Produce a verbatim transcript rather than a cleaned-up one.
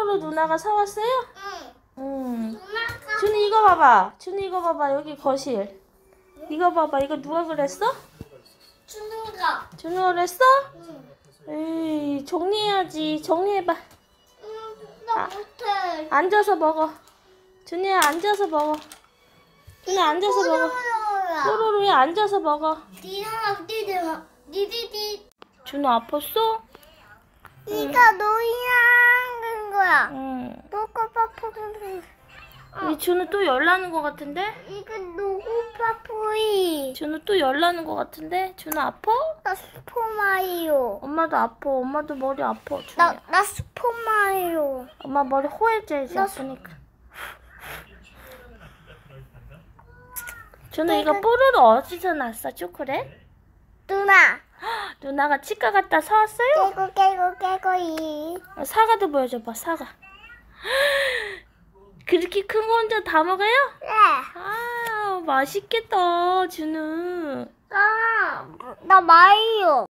뽀로로 누나가 사왔어요? 응. 응. 누나가. 준우 이거 봐봐. 준우 이거 봐봐. 여기 거실. 이거 봐봐. 이거 누가 그랬어? 준우가. 준우가 그랬어? 응. 에이, 정리해야지. 정리해봐. 응, 나 못해. 앉아서 먹어. 준우야 앉아서 먹어. 준우 앉아서 먹어. 뽀로로야. 뽀로로야 앉아서 먹어. 니가 니들 니디디. 준우 아팠어? 이가 노이랑 거야. 응. 누구 파푸이. 우리 준우 또 열나는 것 같은데? 이거 누구 파푸이. 준우 또 열나는 것 같은데? 준우 아파? 나 슈퍼마리오. 엄마도 아파. 엄마도 머리 아파. 준우야. 나, 나 슈퍼마리오. 엄마 머리 호해져야지 나 아프니까. 준우 이거 뽀로로 어디서 났어? 초콜릿? 누나. 누나가 치과 갔다 사왔어요? 깨고 깨고 깨고 이. 사과도 보여줘봐. 사과. 그렇게 큰 거 혼자 다 먹어요? 네. 아 맛있겠다 준우. 나, 나 마리오.